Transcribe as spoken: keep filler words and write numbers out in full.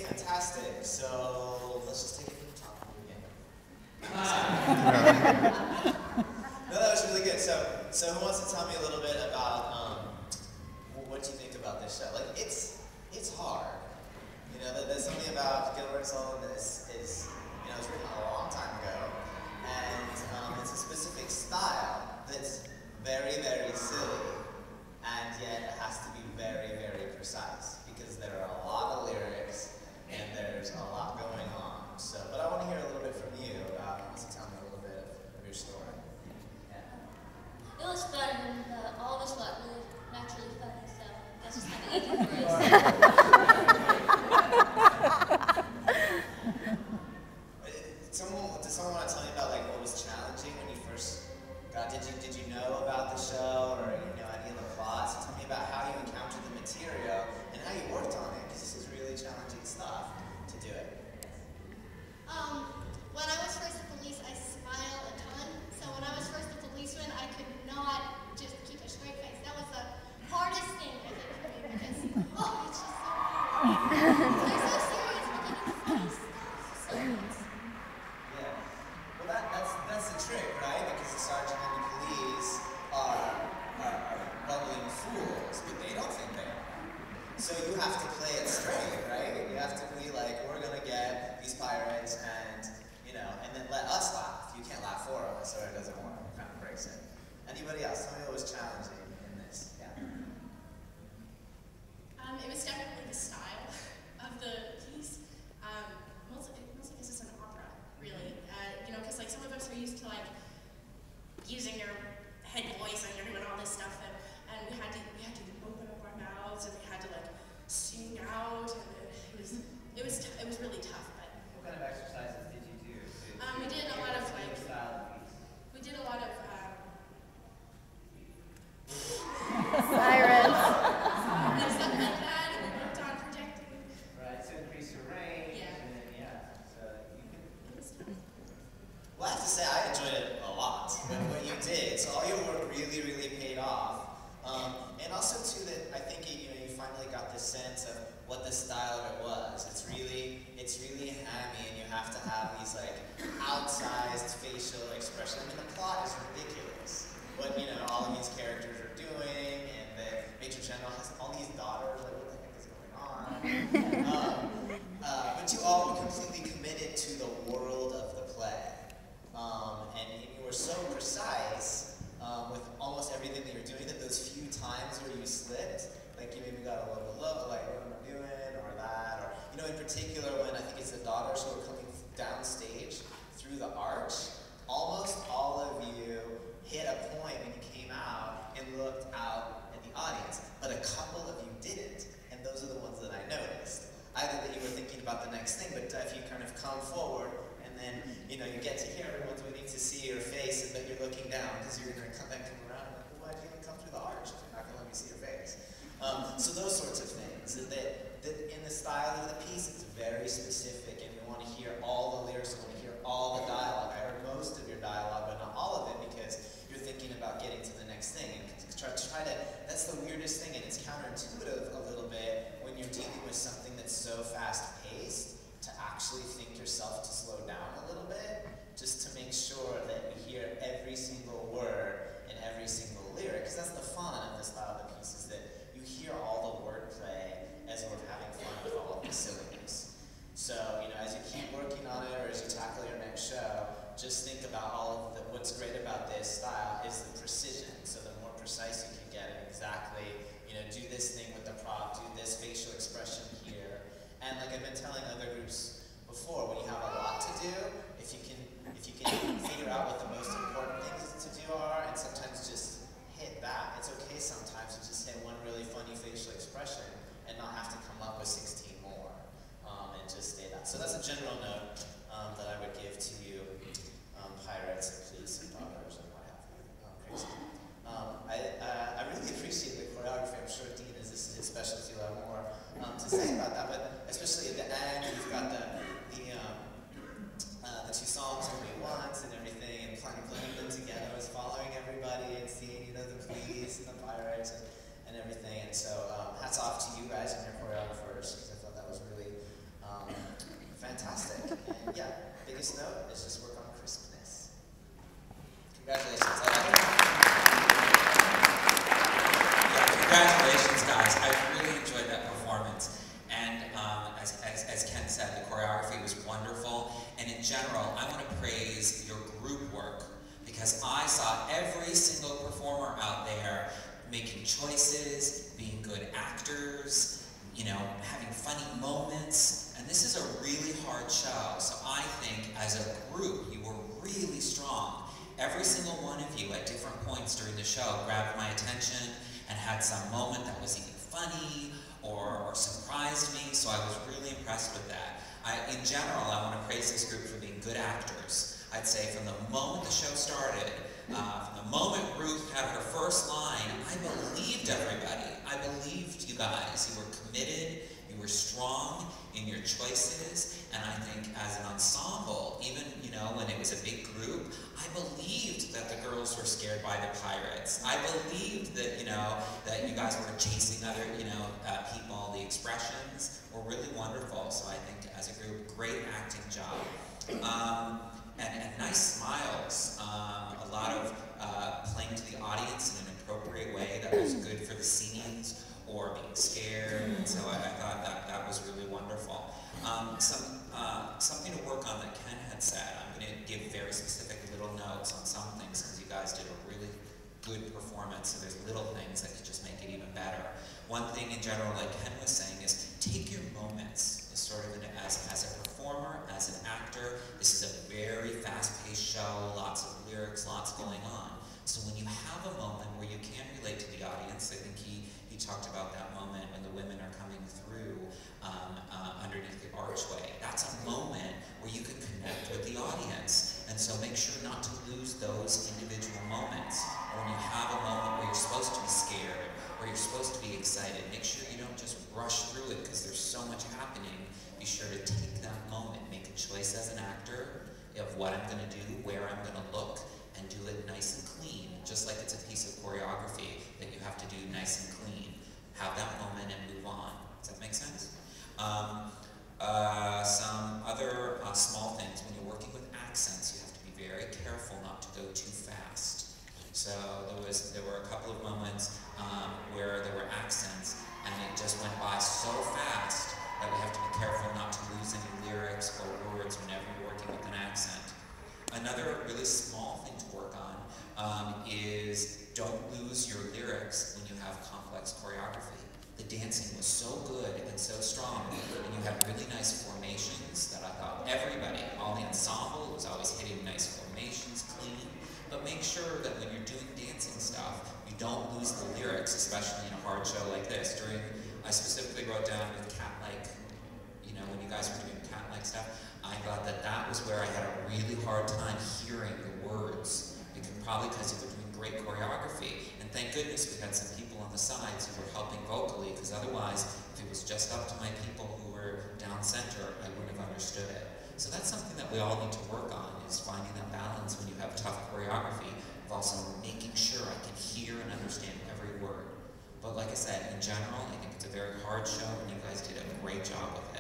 fantastic. So let's just take it from the top again. No, that was really good. So, so who wants to tell me a little bit about um, what you think about this show? Like, it's it's hard. You know, there's something about Gilbert's All in this is, you know, it was written a long time ago, and um, it's a specific style that's very, very silly, and yet it has to be very, very precise because there are a lot of lyrics and there's a lot going on. So, but I want to hear a little bit from you about. So tell me a little bit of, of your story. Yeah. It was fun, and uh, all of us got really naturally funny, so that's just kind of easy for us. Someone, does someone want to tell me about like what was challenging when you first got? Did you did you know about the show or you know any of the plots? So tell me about how you encountered the material and how you worked on it, because this is really challenging stuff to do it. Um, when I was first at police, I smile a ton. So when I was first a policeman, I could not just keep a straight face. That was the hardest thing I think for me because oh, it's just so hard. They're so serious, but then it's funny stuff. So it's Well, that, that's, that's the trick, right? Because the sergeant and the police are, are, are bumbling fools, but they don't think they are. So you have to play it straight, right? You have to be like, we're going to get these pirates and, you know, and then let us laugh. You can't laugh for us or it doesn't work. It kind of breaks it. Anybody else? Tell me what was challenging in this. Yeah. Um, it was definitely the style of the piece. Um, mostly, mostly because it's an opera, really. Uh, you know, because like some of us are used to like using your head voice and you're doing all this stuff, and, and we had to we had to open up our mouths and we had to like sing out, and it, it was it was t it was really tough. But what kind of exercises did you do? To, um, we did a lot of like style piece? we did a lot of um, sirens. and stuff like that, and we worked on projecting. Right, so increase your range. Yeah. And then, yeah. So you can. It was tough. Well, I have to say, I enjoyed it a lot, what, what you did. So all your work really, really paid off. Um, and also, too, that I think you know you finally got this sense of what the style of it was. It's really, it's really hammy, and you have to have these like outsized facial expressions. I mean, the plot is ridiculous. What you know, all of these characters are doing, and the Major General has all these daughters. Like, what the heck is going on? um, uh, but you all were completely committed to the world of the play. Um, and, and you were so precise um, with almost everything that you're doing that those few times where you slipped, like you maybe got a little bit low, like what am I doing, or that, or, you know, in particular when I think it's the daughters who are coming downstage through the arch, almost all of you hit a point when you came out and looked out at the audience, but a couple of you didn't, and those are the ones that I noticed. Either that you were thinking about the next thing, but if you kind of come forward, and then, you know, you get to hear everyone's waiting to see your face, and then you're looking down, because you're going to come back come around, and like, well, why'd you even come through the arch if you're not going to let me see your face? Um, so those sorts of things, that, that in the style of the piece, it's very specific, and we want to hear all the lyrics, we want to hear all the dialogue. I heard most of your dialogue, but not all of it, because you're thinking about getting to the next thing, and try, try to, that's the weirdest thing, and it's counterintuitive a little bit when you're dealing with something that's so fast-paced, to actually think yourself to slow down a little bit, just to make sure that you hear every single word and every single lyric, because that's the fun of the style of the piece, is that you hear all the wordplay as we're having fun with all of the silliness. So, you know, as you keep working on it, or as you tackle your next show, just think about all of the, what's great about this style is the precision. So the more precise you can get it, exactly, you know, do this thing with the prop, do this facial expression here. And like I've been telling other groups before, when you have a lot to do, if you can if you can figure out what the most important things to do are, and sometimes just hit that. It's okay sometimes to just hit one really funny facial expression and not have to come up with sixteen more, um, and just stay that. So that's a general note um, that I would give to you, um, pirates and police and daughters and what have you. Um, crazy. Um, I, uh, I really appreciate the choreography. I'm sure Dean is this his specialty. You'll have more um, to say about that, but especially at the end, you've got the the, um, uh, the two songs "Only Once" and everything, and playing, playing them together. I was following everybody and seeing, you know, the police and the pirates and, and everything. And so, um, hats off to you guys and your choreographers, because I thought that was really um, having funny moments, and this is a really hard show, so I think as a group you were really strong. Every single one of you at different points during the show grabbed my attention and had some moment that was even funny or, or surprised me, so I was really impressed with that. I, in general, I want to praise this group for being good actors. I'd say from the moment the show started, uh, from the moment Ruth had her first line, I believed everybody. I believed you guys. You were committed, you were strong in your choices, and I think as an ensemble, even, you know, when it was a big group, I believed that the girls were scared by the pirates. I believed that, you know, that you guys were chasing other, you know, uh, people. The expressions were really wonderful, so I think as a group, great acting job. Um, and, and nice smiles. Um, a lot of uh, playing to the audience in an appropriate way that was good for the scenes or being scared, and so I, I thought that that was really wonderful. Um, some, uh, something to work on that Ken had said. I'm going to give very specific little notes on some things because you guys did a really good performance, so there's little things that could just make it even better. One thing in general, like Ken was saying, is take your moments as sort of an, as, as a performer, as an actor. This is a very fast-paced show, lots of lyrics, lots going on. So when you have a moment where you can relate to the audience, I think he, he talked about that moment when the women are coming through um, uh, underneath the archway. That's a moment where you can connect with the audience. And so make sure not to lose those individual moments. Or when you have a moment where you're supposed to be scared, or you're supposed to be excited, make sure you don't just rush through it because there's so much happening. Be sure to take that moment, make a choice as an actor of what I'm going to do, where I'm going to look, and do it nice and clean, just like it's a piece of choreography that you have to do nice and clean. Have that moment and move on. Does that make sense? Um, uh, some other uh, small things. When you're working with accents, you have to be very careful not to go too fast. So there was there were a couple of moments um, where there were accents, and it just went by so fast that we have to be careful not to lose any lyrics or words whenever you're working with an accent. Another really small thing to work on um, is don't lose your lyrics when you have complex choreography. The dancing was so good and so strong, and you had really nice formations that I thought everybody, all the ensemble, was always hitting nice formations, clean. But make sure that when you're doing dancing stuff, you don't lose the lyrics, especially in a hard show like this. During, I specifically wrote down with cat-like, you know, when you guys were doing cat-like stuff, I thought that that was where I had a really hard time hearing the words, because, probably because you were doing great choreography. And thank goodness we had some people on the sides who were helping vocally, because otherwise, if it was just up to my people who were down center, I wouldn't have understood it. So that's something that we all need to work on, is finding that balance when you have tough choreography, of also making sure I can hear and understand every word. But like I said, in general, I think it's a very hard show, and you guys did a great job with it.